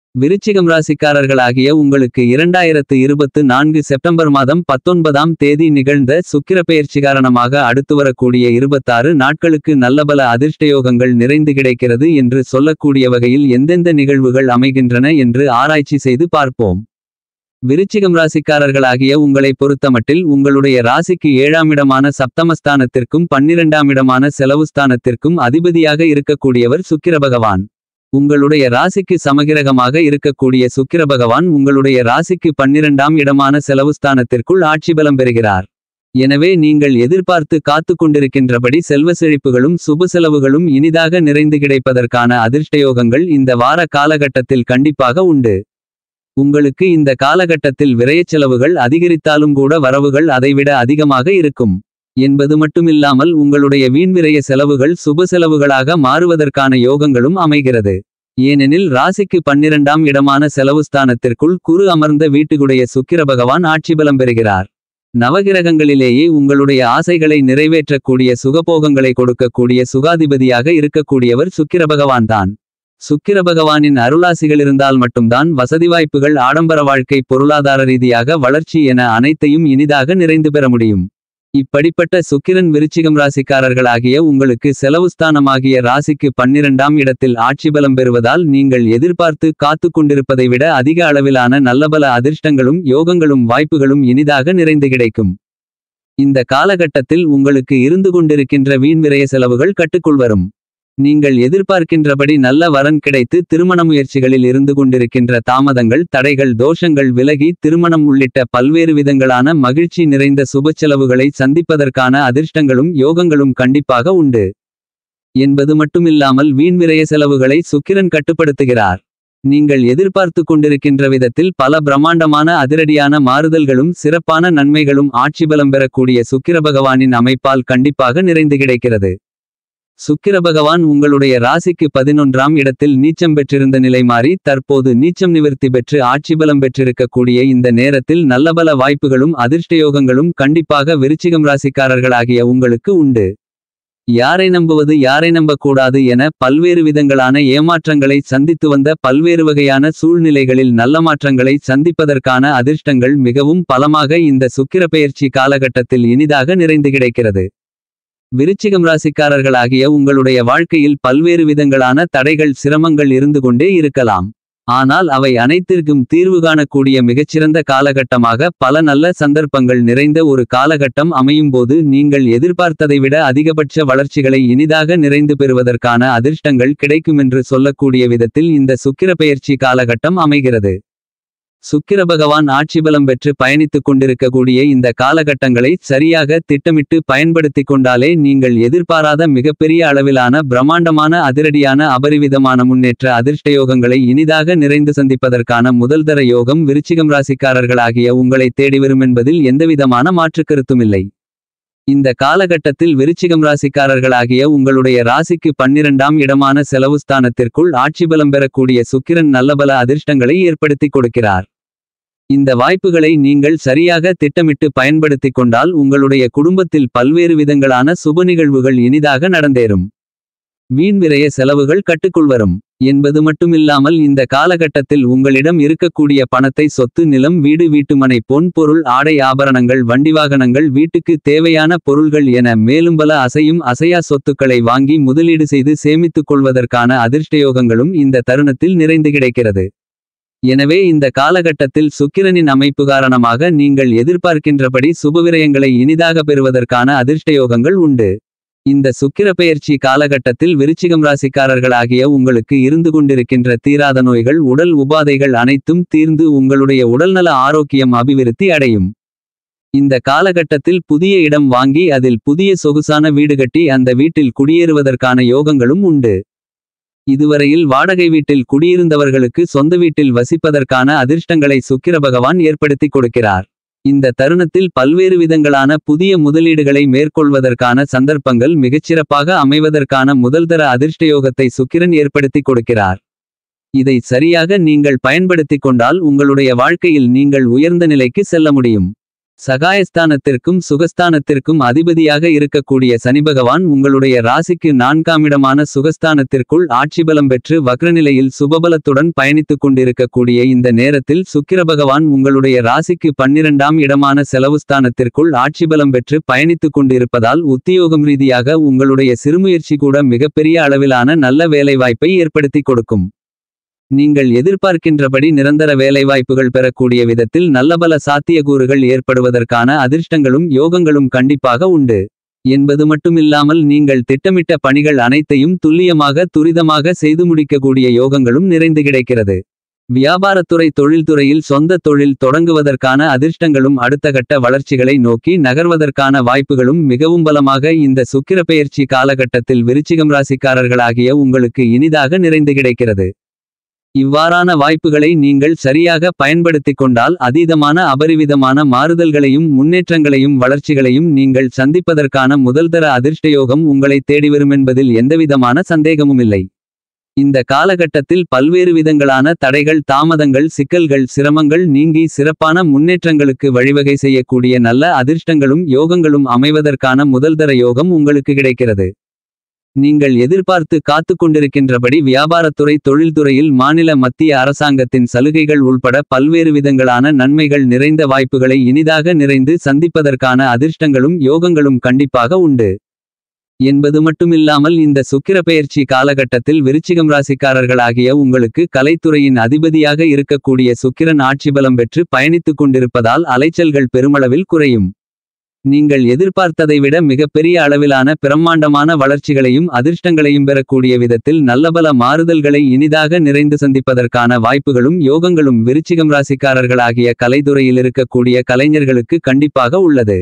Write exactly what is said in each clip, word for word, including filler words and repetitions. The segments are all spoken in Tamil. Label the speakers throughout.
Speaker 1: விருச்சிகம் ராசிக்காரர்களாகிய உங்களுக்கு இரண்டாயிரத்து இருபத்து நான்கு செப்டம்பர் மாதம் பத்தொன்பதாம் தேதி நிகழ்ந்த சுக்கிர பெயர்ச்சி காரணமாக அடுத்து வரக்கூடிய இருபத்தாறு நாட்களுக்கு நல்லபல அதிர்ஷ்டயோகங்கள் நிறைந்து கிடைக்கிறது என்று சொல்லக்கூடிய வகையில் எந்தெந்த நிகழ்வுகள் அமைகின்றன என்று ஆராய்ச்சி செய்து பார்ப்போம். விருச்சிகம் ராசிக்காரர்களாகிய உங்களை பொறுத்தமட்டில் உங்களுடைய ராசிக்கு ஏழாம் இடமான சப்தமஸ்தானத்திற்கும் பன்னிரண்டாம் இடமான செலவுஸ்தானத்திற்கும் அதிபதியாக இருக்கக்கூடியவர் சுக்கிர பகவான். உங்களுடைய ராசிக்கு சமகிரகமாக இருக்கக்கூடிய சுக்கிர பகவான் உங்களுடைய ராசிக்கு பன்னிரண்டாம் இடமான செலவுஸ்தானத்திற்குள் ஆட்சி பலம் பெறுகிறார். எனவே நீங்கள் எதிர்பார்த்து காத்து கொண்டிருக்கின்றபடி செல்வ செழிப்புகளும் சுப செலவுகளும் இனிதாக நிறைந்து கிடைப்பதற்கான அதிர்ஷ்டயோகங்கள் இந்த வார காலகட்டத்தில் கண்டிப்பாக உண்டு. உங்களுக்கு இந்த காலகட்டத்தில் விரயச் செலவுகள் அதிகரித்தாலும் கூட வரவுகள் அதைவிட அதிகமாக இருக்கும் என்பது மட்டுமில்லாமல் உங்களுடைய வீண்விரய செலவுகள் சுப செலவுகளாக மாறுவதற்கான யோகங்களும் அமைகிறது. ஏனெனில் ராசிக்கு பன்னிரண்டாம் இடமான செலவுஸ்தானத்திற்குள் குரு அமர்ந்த வீட்டுக்குடைய சுக்கிர பகவான் ஆட்சி பலம் பெறுகிறார். நவகிரகங்களிலேயே உங்களுடைய ஆசைகளை நிறைவேற்றக்கூடிய சுகபோகங்களை கொடுக்கக்கூடிய சுகாதிபதியாக இருக்கக்கூடியவர் சுக்கிர பகவான்தான். சுக்கிர பகவானின் அருளாசிகள் இருந்தால் மட்டும்தான் வசதி வாய்ப்புகள் ஆடம்பர வாழ்க்கை பொருளாதார ரீதியாக வளர்ச்சி என அனைத்தையும் இனிதாக நிறைந்து பெற முடியும். இப்படிப்பட்ட சுக்கிரன் விருச்சிகம் ராசிக்காரர்களாகிய உங்களுக்கு செலவுஸ்தானமாகிய ராசிக்கு பன்னிரண்டாம் இடத்தில் ஆட்சி பலம் பெறுவதால் நீங்கள் எதிர்பார்த்து காத்து கொண்டிருப்பதை விட அதிக அளவிலான நல்லபல அதிர்ஷ்டங்களும் யோகங்களும் வாய்ப்புகளும் இனிதாக நிறைந்து கிடைக்கும். இந்த காலகட்டத்தில் உங்களுக்கு இருந்து கொண்டிருக்கின்ற வீண்விரய செலவுகள் கட்டுக்குள் வரும். நீங்கள் எதிர்பார்க்கின்றபடி நல்ல வரன் கிடைத்து திருமண முயற்சிகளில் இருந்து கொண்டிருக்கின்ற தாமதங்கள் தடைகள் தோஷங்கள் விலகி திருமணம் உள்ளிட்ட பல்வேறு விதங்களான மகிழ்ச்சி நிறைந்த சுபச்செலவுகளை சந்திப்பதற்கான அதிர்ஷ்டங்களும் யோகங்களும் கண்டிப்பாக உண்டு என்பது மட்டுமில்லாமல் வீண்விரய செலவுகளை சுக்கிரன் கட்டுப்படுத்துகிறார். நீங்கள் எதிர்பார்த்து கொண்டிருக்கின்ற விதத்தில் பல பிரம்மாண்டமான அதிரடியான மாறுதல்களும் சிறப்பான நன்மைகளும் ஆட்சி பலம் பெறக்கூடிய சுக்கிர பகவானின் அமைப்பால் கண்டிப்பாக நிறைந்து கிடைக்கிறது. சுக்கிர பகவான் உங்களுடைய ராசிக்கு பதினொன்றாம் இடத்தில் நீச்சம் பெற்றிருந்த நிலை மாறி தற்போது நீச்சம் நிவர்த்தி பெற்று ஆட்சி பலம் பெற்றிருக்கக்கூடிய இந்த நேரத்தில் நல்லபல வாய்ப்புகளும் அதிர்ஷ்டயோகங்களும் கண்டிப்பாக விருச்சிகம் ராசிக்காரர்களாகிய உங்களுக்கு உண்டு. யாரை நம்புவது யாரை நம்பக்கூடாது என பல்வேறு விதங்களான ஏமாற்றங்களை சந்தித்து வந்த பல்வேறு வகையான சூழ்நிலைகளில் நல்ல மாற்றங்களை சந்திப்பதற்கான அதிர்ஷ்டங்கள் மிகவும் பலமாக இந்த சுக்கிர பெயர்ச்சி காலகட்டத்தில் இனிதாக நிறைந்து கிடைக்கிறது. விருச்சிகம் ராசிக்காரர்களாகிய உங்களுடைய வாழ்க்கையில் பல்வேறு விதங்களான தடைகள் சிரமங்கள் இருந்து கொண்டே இருக்கலாம். ஆனால் அவை அனைத்திற்கும் தீர்வு காணக்கூடிய மிகச்சிறந்த காலகட்டமாக பல நல்ல சந்தர்ப்பங்கள் நிறைந்த ஒரு காலகட்டம் அமையும்போது நீங்கள் எதிர்பார்த்ததை விட அதிகபட்ச வளர்ச்சிகளை இனிதாக நிறைந்து பெறுவதற்கான அதிர்ஷ்டங்கள் கிடைக்குமென்று சொல்லக்கூடிய விதத்தில் இந்த சுக்கிர பெயர்ச்சி காலகட்டம் அமைகிறது. சுக்கிர பகவான் ஆட்சி பலம் பெற்று பயணித்துக் கொண்டிருக்கக்கூடிய இந்த காலகட்டங்களை சரியாக திட்டமிட்டு பயன்படுத்தி கொண்டாலே நீங்கள் எதிர்பாராத மிகப்பெரிய அளவிலான பிரம்மாண்டமான அதிரடியான அபரிவிதமான முன்னேற்ற அதிர்ஷ்டயோகங்களை இனிதாக நிறைந்து சந்திப்பதற்கான முதல்தர யோகம் விருச்சிகம் ராசிக்காரர்களாகிய உங்களை தேடிவரும் என்பதில் எந்தவிதமான மாற்றுக்கருத்துமில்லை. இந்த காலகட்டத்தில் விருச்சிகம் ராசிக்காரர்களாகிய உங்களுடைய ராசிக்கு பன்னிரண்டாம் இடமான செலவுஸ்தானத்திற்குள் ஆட்சி பலம் பெறக்கூடிய சுக்கிரன் நல்லபல அதிர்ஷ்டங்களை ஏற்படுத்தி கொடுக்கிறார். இந்த வாய்ப்புகளை நீங்கள் சரியாக திட்டமிட்டு பயன்படுத்திக் கொண்டால் உங்களுடைய குடும்பத்தில் பல்வேறு விதங்களான சுப நிகழ்வுகள் இனிதாக நடந்தேறும். வீண்விரய செலவுகள் கட்டுக்குள் வரும் என்பது மட்டுமில்லாமல் இந்த காலகட்டத்தில் உங்களிடம் இருக்கக்கூடிய பணத்தை சொத்து நிலம் வீடு வீட்டுமனை பொன் பொருள் ஆடை ஆபரணங்கள் வண்டிவாகனங்கள் வீட்டுக்கு தேவையான பொருள்கள் என மேலும் பல அசையும் அசையா சொத்துக்களை வாங்கி முதலீடு செய்து சேமித்துக் கொள்வதற்கான அதிர்ஷ்டயோகங்களும் இந்த தருணத்தில் நிறைந்து கிடைக்கிறது. எனவே இந்த காலகட்டத்தில் சுக்கிரனின் அமைப்பு காரணமாக நீங்கள் எதிர்பார்க்கின்றபடி சுபவிரயங்களை இனிதாக பெறுவதற்கான அதிர்ஷ்டயோகங்கள் உண்டு. இந்த சுக்கிர பெயர்ச்சி காலகட்டத்தில் விருச்சிகம் ராசிக்காரர்களாகிய உங்களுக்கு இருந்து கொண்டிருக்கின்ற தீராத நோய்கள் உடல் உபாதைகள் அனைத்தும் தீர்ந்து உங்களுடைய உடல்நல ஆரோக்கியம் அபிவிருத்தி அடையும். இந்த காலகட்டத்தில் புதிய இடம் வாங்கி அதில் புதிய சொகுசான வீடு கட்டி அந்த வீட்டில் குடியேறுவதற்கான யோகங்களும் உண்டு. இதுவரையில் வாடகை வீட்டில் குடியிருந்தவர்களுக்கு சொந்த வீட்டில் வசிப்பதற்கான அதிர்ஷ்டங்களை சுக்கிர பகவான் ஏற்படுத்தி கொடுக்கிறார். இந்த தருணத்தில் பல்வேறு விதங்களான புதிய முதலீடுகளை மேற்கொள்வதற்கான சந்தர்ப்பங்கள் மிகச்சிறப்பாக அமைவதற்கான முதல்தர அதிர்ஷ்டயோகத்தை சுக்கிரன் ஏற்படுத்தி கொடுக்கிறார். இதை சரியாக நீங்கள் பயன்படுத்திக் கொண்டால் உங்களுடைய வாழ்க்கையில் நீங்கள் உயர்ந்த நிலைக்கு செல்ல முடியும். சகாயஸ்தானத்திற்கும் சுகஸ்தானத்திற்கும் அதிபதியாக இருக்கக்கூடிய சனிபகவான் உங்களுடைய ராசிக்கு நான்காமிடமான சுகஸ்தானத்திற்குள் ஆட்சிபலம் பெற்று வக்ரநிலையில் சுபபலத்துடன் பயணித்துக் கொண்டிருக்கக்கூடிய இந்த நேரத்தில் சுக்கிரபகவான் உங்களுடைய ராசிக்கு பன்னிரண்டாம் இடமான செலவுஸ்தானத்திற்குள் ஆட்சிபலம் பெற்று பயணித்துக் கொண்டிருப்பதால் உத்தியோகம் ரீதியாக உங்களுடைய சிறுமுயற்சி கூட மிகப்பெரிய அளவிலான நல்ல வேலைவாய்ப்பை ஏற்படுத்தி கொடுக்கும். நீங்கள் எதிர்பார்க்கின்றபடி நிரந்தர வேலைவாய்ப்புகள் பெறக்கூடிய விதத்தில் நல்லபல சாத்தியக்கூறுகள் ஏற்படுவதற்கான அதிர்ஷ்டங்களும் யோகங்களும் கண்டிப்பாக உண்டு என்பது மட்டுமில்லாமல் நீங்கள் திட்டமிட்ட பணிகள் அனைத்தையும் துல்லியமாக துரிதமாக செய்து முடிக்கக்கூடிய யோகங்களும் நிறைந்து கிடைக்கிறது. வியாபாரத்துறை தொழில்துறையில் சொந்த தொழில் தொடங்குவதற்கான அதிர்ஷ்டங்களும் அடுத்த கட்ட வளர்ச்சிகளை நோக்கி நகர்வதற்கான வாய்ப்புகளும் மிகவும் பலமாக இந்த சுக்கிரப்பெயர்ச்சி காலகட்டத்தில் விருச்சிகம் ராசிக்காரர்களாகிய உங்களுக்கு இனிதாக நிறைந்து கிடைக்கிறது. இவ்வாறான வாய்ப்புகளை நீங்கள் சரியாக பயன்படுத்திக் கொண்டால் அதீதமான அபரிவிதமான மாறுதல்களையும் முன்னேற்றங்களையும் வளர்ச்சிகளையும் நீங்கள் சந்திப்பதற்கான முதல்தர அதிர்ஷ்டயோகம் உங்களை தேடிவருமென்பதில் எந்தவிதமான சந்தேகமுமில்லை. இந்த காலகட்டத்தில் பல்வேறு விதங்களான தடைகள் தாமதங்கள் சிக்கல்கள் சிரமங்கள் நீங்கி சிறப்பான முன்னேற்றங்களுக்கு வழிவகை செய்யக்கூடிய நல்ல அதிர்ஷ்டங்களும் யோகங்களும் அமைவதற்கான முதல்தர யோகம் உங்களுக்கு கிடைக்கிறது. நீங்கள் எதிர்பார்த்து காத்து கொண்டிருக்கின்றபடி வியாபாரத்துறை தொழில்துறையில் மாநில மத்திய அரசாங்கத்தின் சலுகைகள் உள்பட பல்வேறு விதங்களான நன்மைகள் நிறைந்த வாய்ப்புகளை இனிதாக நிறைந்து சந்திப்பதற்கான அதிர்ஷ்டங்களும் யோகங்களும் கண்டிப்பாக உண்டு என்பது மட்டுமில்லாமல் இந்த சுக்கிரப்பெயர்ச்சி காலகட்டத்தில் விருச்சிகம் ராசிக்காரர்களாகிய உங்களுக்கு கலைத்துறையின் அதிபதியாக இருக்கக்கூடிய சுக்கிரன் ஆட்சிபலம் பெற்று பயணித்துக் கொண்டிருப்பதால் அலைச்சல்கள் பெருமளவில் குறையும். நீங்கள் எதிர்பார்த்ததை விட மிகப்பெரிய அளவிலான பிரம்மாண்டமான வளர்ச்சிகளையும் அதிர்ஷ்டங்களையும் பெறக்கூடிய விதத்தில் நல்லபல மாறுதல்களை இனிதாக நிறைந்து சந்திப்பதற்கான வாய்ப்புகளும் யோகங்களும் விருச்சிகம் ராசிக்காரர்களாகிய கலைத்துறையில் இருக்கக்கூடிய கலைஞர்களுக்கு கண்டிப்பாக உள்ளது.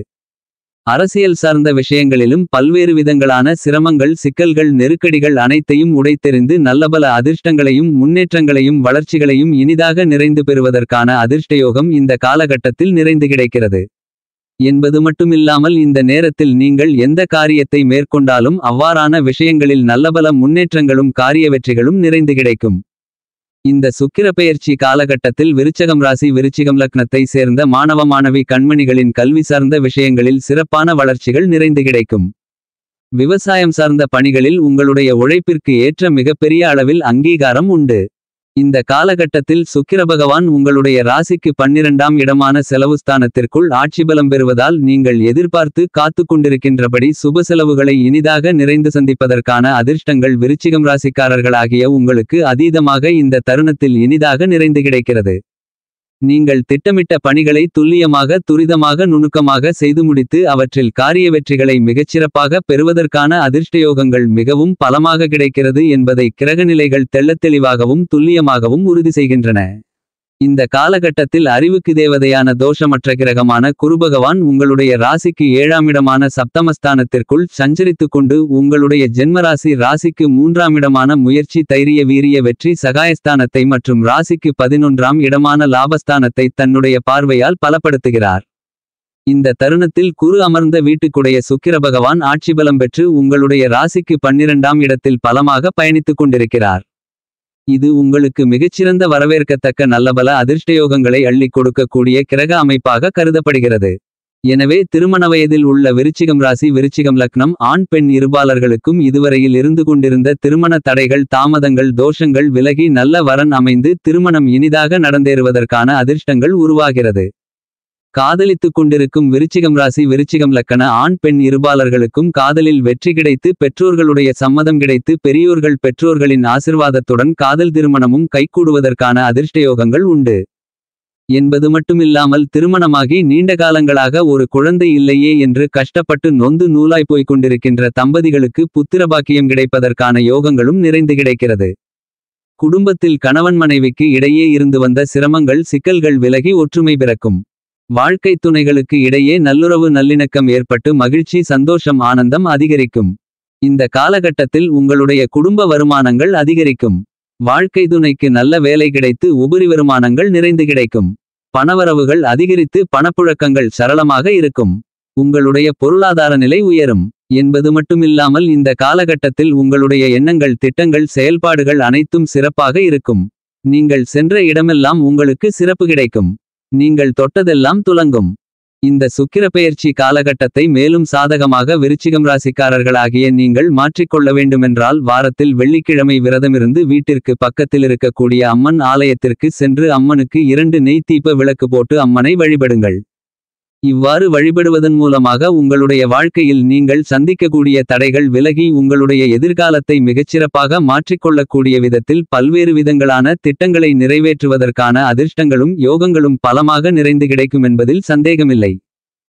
Speaker 1: அரசியல் சார்ந்த விஷயங்களிலும் பல்வேறு விதங்களான சிரமங்கள் சிக்கல்கள் நெருக்கடிகள் அனைத்தையும் உடைத்தெறிந்து நல்லபல அதிர்ஷ்டங்களையும் முன்னேற்றங்களையும் வளர்ச்சிகளையும் இனிதாக நிறைந்து பெறுவதற்கான அதிர்ஷ்டயோகம் இந்த காலகட்டத்தில் நிறைந்து கிடைக்கிறது என்பது மட்டுமில்லாமல் இந்த நேரத்தில் நீங்கள் எந்த காரியத்தை மேற்கொண்டாலும் அவ்வாறான விஷயங்களில் நல்லபல முன்னேற்றங்களும் காரிய வெற்றிகளும் நிறைந்து கிடைக்கும். இந்த சுக்கிரப்பெயர்ச்சி காலகட்டத்தில் விருச்சகம் ராசி விருச்சிகம் லக்னத்தை சேர்ந்த மாணவ மாணவி கண்மணிகளின் கல்வி சார்ந்த விஷயங்களில் சிறப்பான வளர்ச்சிகள் நிறைந்து கிடைக்கும். விவசாயம் சார்ந்த பணிகளில் உங்களுடைய உழைப்பிற்கு ஏற்ற மிகப்பெரிய அளவில் அங்கீகாரம் உண்டு. இந்த காலகட்டத்தில் சுக்கிரபகவான் உங்களுடைய ராசிக்கு பன்னிரண்டாம் இடமான செலவுஸ்தானத்திற்குள் ஆட்சிபலம் பெறுவதால் நீங்கள் எதிர்பார்த்து காத்து கொண்டிருக்கின்றபடி சுப செலவுகளை இனிதாக நிறைந்து சந்திப்பதற்கான அதிர்ஷ்டங்கள் விருச்சிகம் ராசிக்காரர்களாகிய உங்களுக்கு அதீதமாக இந்த தருணத்தில் இனிதாக நிறைந்து கிடைக்கிறது. நீங்கள் திட்டமிட்ட பணிகளை துல்லியமாக துரிதமாக நுணுக்கமாக செய்து முடித்து அவற்றில் காரிய வெற்றிகளை மிகச்சிறப்பாக பெறுவதற்கான அதிர்ஷ்டயோகங்கள் மிகவும் பலமாக கிடைக்கிறது என்பதை கிரகநிலைகள் தெள்ளத்தெளிவாகவும் துல்லியமாகவும் உறுதி செய்கின்றன. இந்த காலகட்டத்தில் அறிவுக்கு தேவதையான தோஷமற்ற கிரகமான குருபகவான் உங்களுடைய ராசிக்கு ஏழாமிடமான சப்தமஸ்தானத்திற்குள் சஞ்சரித்து கொண்டு உங்களுடைய ஜென்மராசி ராசிக்கு மூன்றாமிடமான முயற்சி தைரிய வீரிய வெற்றி சகாயஸ்தானத்தை மற்றும் ராசிக்கு பதினொன்றாம் இடமான லாபஸ்தானத்தை தன்னுடைய பார்வையால் பலப்படுத்துகிறார். இந்த தருணத்தில் குரு அமர்ந்த வீட்டுக்குடைய சுக்கிரபகவான் ஆட்சிபலம் பெற்று உங்களுடைய ராசிக்கு பன்னிரண்டாம் இடத்தில் பலமாக பயணித்துக் கொண்டிருக்கிறார். இது உங்களுக்கு மிகச்சிறந்த வரவேற்கத்தக்க நல்லபல அதிர்ஷ்டயோகங்களை அள்ளிக் கொடுக்கக்கூடிய கிரக அமைப்பாக கருதப்படுகிறது. எனவே திருமண வயதில் உள்ள விருச்சிகம் ராசி விருச்சிகம் லக்னம் ஆண் பெண் இருபாலர்களுக்கும் இதுவரையில் இருந்து கொண்டிருந்த திருமண தடைகள் தாமதங்கள் தோஷங்கள் விலகி நல்ல வரன் அமைந்து திருமணம் இனிதாக நடந்தேறுவதற்கான அதிர்ஷ்டங்கள் உருவாகிறது. காதலித்துக் கொண்டிருக்கும் விருச்சிகம் ராசி விருச்சிகம் லக்கண ஆண் பெண் இருபாலர்களுக்கும் காதலில் வெற்றி கிடைத்து பெற்றோர்களுடைய சம்மதம் கிடைத்து பெரியோர்கள் பெற்றோர்களின் ஆசிர்வாதத்துடன் காதல் திருமணமும் கைகூடுவதற்கான அதிர்ஷ்டயோகங்கள் உண்டு என்பது மட்டுமில்லாமல் திருமணமாகி நீண்ட காலங்களாக ஒரு குழந்தை இல்லையே என்று கஷ்டப்பட்டு நொந்து நூலாய் போய்க் கொண்டிருக்கின்ற தம்பதிகளுக்கு புத்திரபாக்கியம் கிடைப்பதற்கான யோகங்களும் நிறைந்து கிடைக்கிறது. குடும்பத்தில் கணவன் மனைவிக்கு இடையே இருந்து வந்த சிரமங்கள் சிக்கல்கள் விலகி ஒற்றுமை பிறக்கும். வாழ்க்கை துணைகளுக்கு இடையே நல்லுறவு நல்லிணக்கம் ஏற்பட்டு மகிழ்ச்சி சந்தோஷம் ஆனந்தம் அதிகரிக்கும். இந்த காலகட்டத்தில் உங்களுடைய குடும்ப வருமானங்கள் அதிகரிக்கும். வாழ்க்கை துணைக்கு நல்ல வேலை கிடைத்து உபரி வருமானங்கள் நிறைந்து கிடைக்கும். பணவரவுகள் அதிகரித்து பணப்புழக்கங்கள் சரளமாக இருக்கும். உங்களுடைய பொருளாதார நிலை உயரும் என்பது மட்டுமில்லாமல் இந்த காலகட்டத்தில் உங்களுடைய எண்ணங்கள் திட்டங்கள் செயல்பாடுகள் அனைத்தும் சிறப்பாக இருக்கும். நீங்கள் சென்ற இடமெல்லாம் உங்களுக்கு சிறப்பு கிடைக்கும். நீங்கள் தொட்டதெல்லாம் துலங்கும். இந்த சுக்கிரப்பெயர்ச்சி காலகட்டத்தை மேலும் சாதகமாக விருச்சிகம் ராசிக்காரர்களாகிய நீங்கள் மாற்றிக்கொள்ள வேண்டுமென்றால் வாரத்தில் வெள்ளிக்கிழமை விரதமிருந்து வீட்டிற்கு பக்கத்தில் இருக்கக்கூடிய அம்மன் ஆலயத்திற்கு சென்று அம்மனுக்கு இரண்டு நெய் தீப விளக்கு போட்டு அம்மனை வழிபடுங்கள். இவ்வாறு வழிபடுவதன் மூலமாக உங்களுடைய வாழ்க்கையில் நீங்கள் சந்திக்கக்கூடிய தடைகள் விலகி உங்களுடைய எதிர்காலத்தை மிகச்சிறப்பாக மாற்றிக்கொள்ளக்கூடிய விதத்தில் பல்வேறு விதங்களான திட்டங்களை நிறைவேற்றுவதற்கான அதிர்ஷ்டங்களும் யோகங்களும் பலமாக நிறைந்து கிடைக்கும் என்பதில் சந்தேகமில்லை.